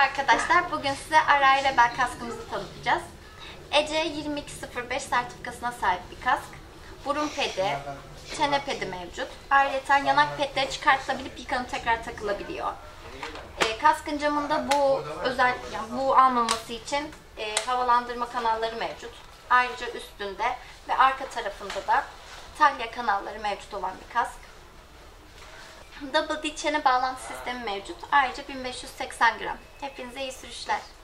arkadaşlar, bugün size Arai Rebel kaskımızı tanıtacağız. EC 2205 sertifikasına sahip bir kask. Burun pedi, çene pedi mevcut. Ayrıca yanak pedleri çıkartılabilip yıkanıp tekrar takılabiliyor. Kaskın camında bu almaması için havalandırma kanalları mevcut. Ayrıca üstünde ve arka tarafında da talya kanalları mevcut olan bir kask. Double D çene bağlantı sistemi mevcut. Ayrıca 1580 gram. Hepinize iyi sürüşler.